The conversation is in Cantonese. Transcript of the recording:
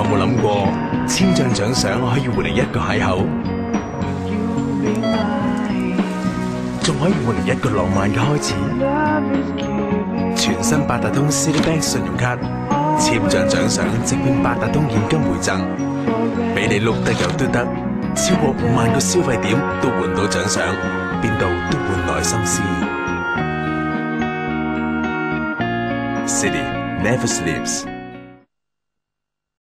冇諗過簽張獎賞可以換嚟一個邂逅，仲可以換嚟一個浪漫嘅開始？全新八達通 Citibank 信用卡，簽張獎賞即變八達通現金回贈，俾你碌得又嘟得，超過5萬個消費點都換到獎賞，邊度都換來心思。City never sleeps。